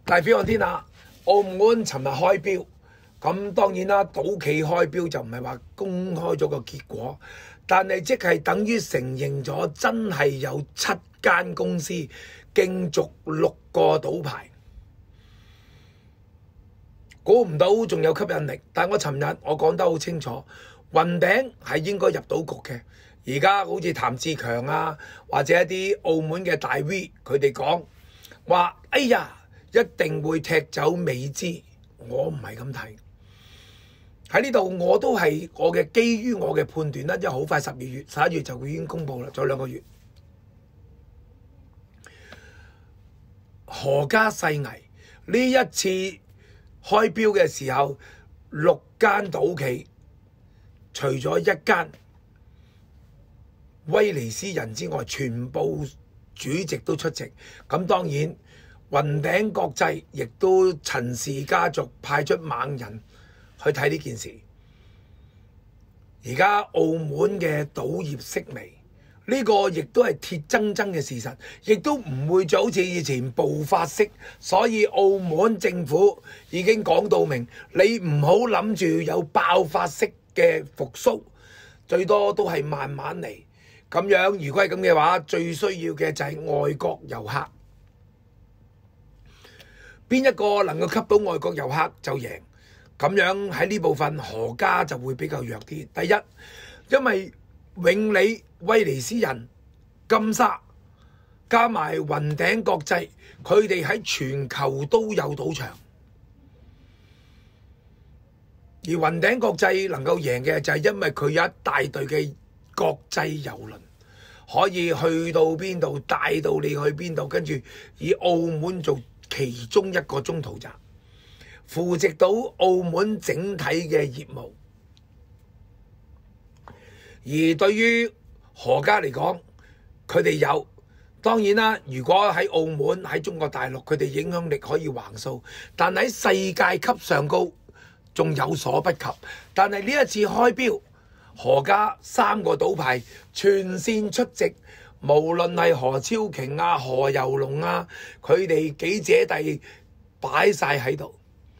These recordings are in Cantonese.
大飛看天下，澳門尋日開標，咁當然啦，賭企開標就唔係話公開咗個結果，但係即係等於承認咗真係有7間公司競逐6個賭牌，估唔到仲有吸引力。但我尋日我講得好清楚，雲頂係應該入賭局嘅。而家好似譚志強啊，或者一啲澳門嘅大 V， 佢哋講話，哎呀，一定會踢走美資。我唔係咁睇。喺呢度我都係我嘅基於我嘅判斷啦，因為好快11月就已經公佈啦，仲有2個月。何家勢危呢一次開標嘅時候，6間賭企，除咗1間威尼斯人之外，全部主席都出席。咁當然雲頂國際亦都陳氏家族派出猛人去睇呢件事。而家澳門嘅賭業式微，呢個亦都係鐵錚錚嘅事實，亦都唔會就好似以前暴發式。所以澳門政府已經講到明，你唔好諗住有爆發式嘅復甦，最多都係慢慢嚟。咁樣如果係咁嘅話，最需要嘅就係外國遊客。邊一個能夠吸到外國遊客就贏。咁樣喺呢部分何家就會比較弱啲。第一，因為永利、威尼斯人、金沙加埋雲頂國際，佢哋喺全球都有賭場。而雲頂國際能夠贏嘅就係因為佢有一大隊嘅國際郵輪，可以去到邊度帶到你去邊度，跟住以澳門做其中一個中途站，扶植到澳門整體嘅業務。而對於何家嚟講，佢哋有，當然啦，如果喺澳門喺中國大陸，佢哋影響力可以橫掃，但喺世界級上高仲有所不及。但係呢一次開標，何家3個賭牌全線出席，無論係何超瓊啊、何猷龍啊，佢哋幾姐弟擺晒喺度。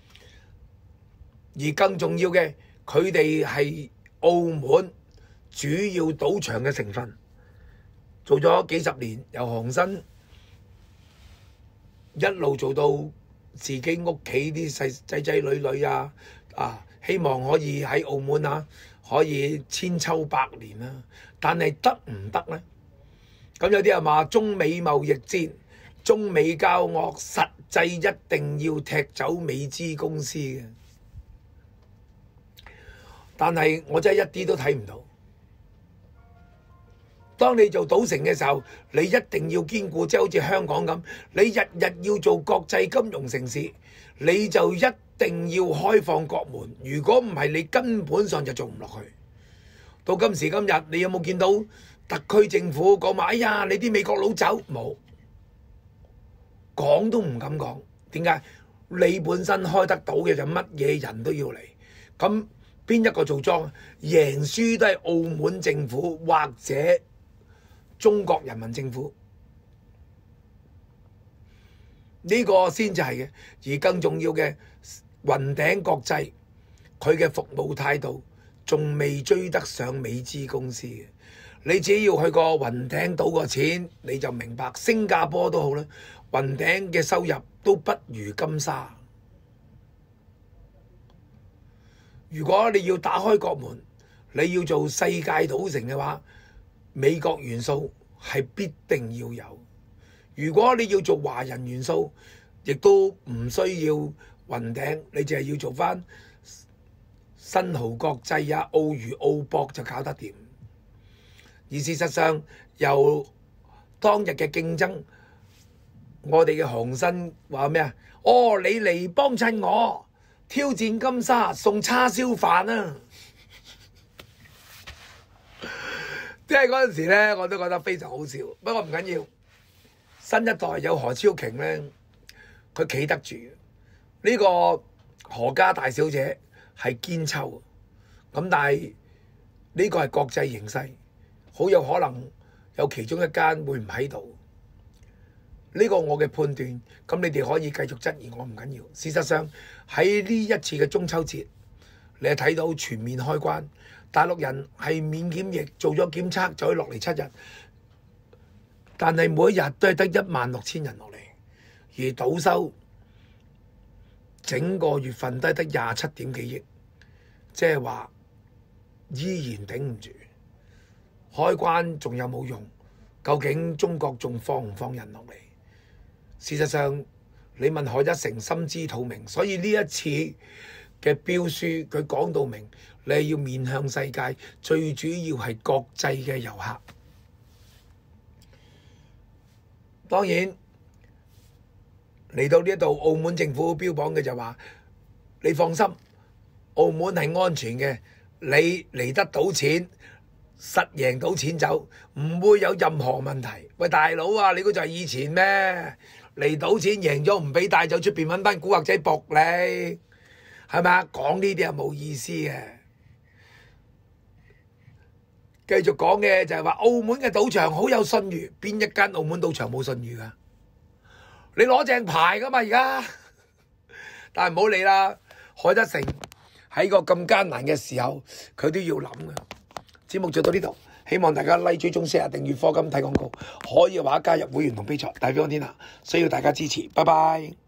而更重要嘅，佢哋係澳門主要賭場嘅成分，做咗幾十年，由韓生一路做到自己屋企啲仔女啊，希望可以喺澳門啊可以千秋百年啊。但係得唔得呢？咁有啲人話中美貿易戰、中美交惡，實際一定要踢走美資公司嘅。但係我真係一啲都睇唔到。當你做賭城嘅時候，你一定要兼顧，即係好似香港咁，你日日要做國際金融城市，你就一定要開放國門。如果唔係，你根本上就做唔落去。到今時今日，你有冇見到特區政府講話？哎呀，你啲美國佬走冇，講都唔敢講。點解？你本身開得到嘅就乜嘢人都要嚟，咁邊一個做莊？贏輸都係澳門政府或者中國人民政府，呢個先至係嘅。而更重要嘅，雲頂國際佢嘅服務態度仲未追得上美資公司嘅。你只要去過雲頂賭個錢，你就明白，新加坡都好啦，雲頂嘅收入都不如金沙。如果你要打開國門，你要做世界賭城嘅話，美國元素係必定要有。如果你要做華人元素，亦都唔需要雲頂，你淨係要做翻新濠國際啊、澳娛、澳博就搞得掂。而事實上，由當日嘅競爭，我哋嘅韓生話咩啊？哦，你嚟幫襯我挑戰金沙送叉燒飯啊！即係嗰陣時咧，我都覺得非常好笑。不過唔緊要，新一代有何超瓊咧，佢企得住。呢個何家大小姐係堅抽，咁但係呢個係國際形勢，好有可能有其中一間會唔喺度。 呢個我嘅判斷，咁你哋可以繼續質疑我唔緊要。事實上喺呢一次嘅中秋節，你係睇到全面開關，大陸人係免檢疫，做咗檢測就可以落嚟7日，但係每一日都係得16000人落嚟，而賭收整個月份都係得27點幾億，即係話依然頂唔住。開關仲有冇用？究竟中國仲放唔放人落嚟？事實上，你問賀一誠心知肚明，所以呢一次嘅標書佢講到明，你係要面向世界，最主要係國際嘅遊客。當然嚟到呢一度，澳門政府標榜嘅就話：你放心，澳門係安全嘅，你嚟得賭錢，實贏到錢走，唔會有任何問題。喂，大佬啊，你嗰就係以前咩？嚟賭錢贏咗唔俾帶走，出邊揾班古惑仔搏你，係咪啊？講呢啲係冇意思嘅。繼續講嘅就係話澳門嘅賭場好有信譽，邊一間澳門賭場冇信譽㗎？你攞正牌㗎嘛而家，但係唔好理啦。賀一誠喺個咁艱難嘅時候，佢都要諗㗎。節目就到呢度，希望大家 like 追蹤 share 訂閱課金睇廣告，可以嘅話加入會員同 Patreon，大飛安天下，需要大家支持，拜拜。